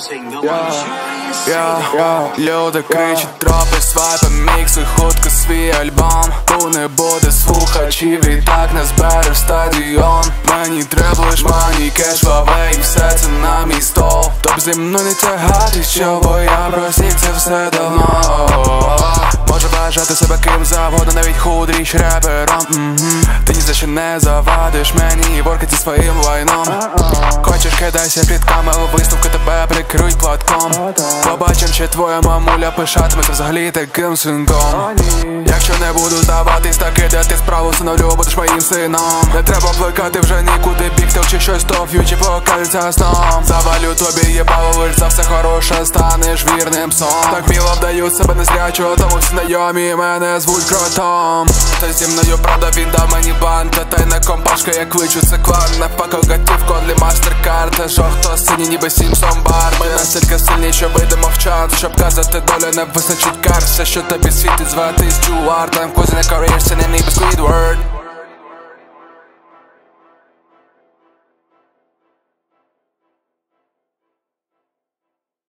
Люди кричать, тропи, свайпи, мікси, хутко свій альбом. Ту не буде слухачів, і так не збереш стадіон. Мені треба лиш мані, кеш, ваве, і все це на мій стол. Тоб зі мною не тягати, що, бо я просік це все давно. Може вважати себе ким завгодно, навіть худріч репером. Ти ні за що не завадиш мені ворки зі своїм лайном. Хочеш, кидайся плітками, у виставку тебе прикриють платком. Побачим, чи твоя мамуля пишатиметься взагалі таким синком. Якщо не буду здаватись, так кидати справу, синовлю, будеш моїм сином. Не треба плекати вже нікуди бігти, чи щось то ф'ючі покажеться сном. Завалю тобі їбало, лиш за все хороше станеш вірним псом. Так міло вдають себе незрячого, тому всі знайомі мене звуть кротом. Та зі мною правда він дав мені бан, та тайна компашка, як кличу це клан. На пако готів кодлі мастеркард, та жовто сині ніби Сімпсон бар. Ми настільки сильні, що вийдемо в чат, щоб казати долю не визначить карт. Все, що тобі світить, звати Стюарт. I'm causing a career, сині ніби Squidward.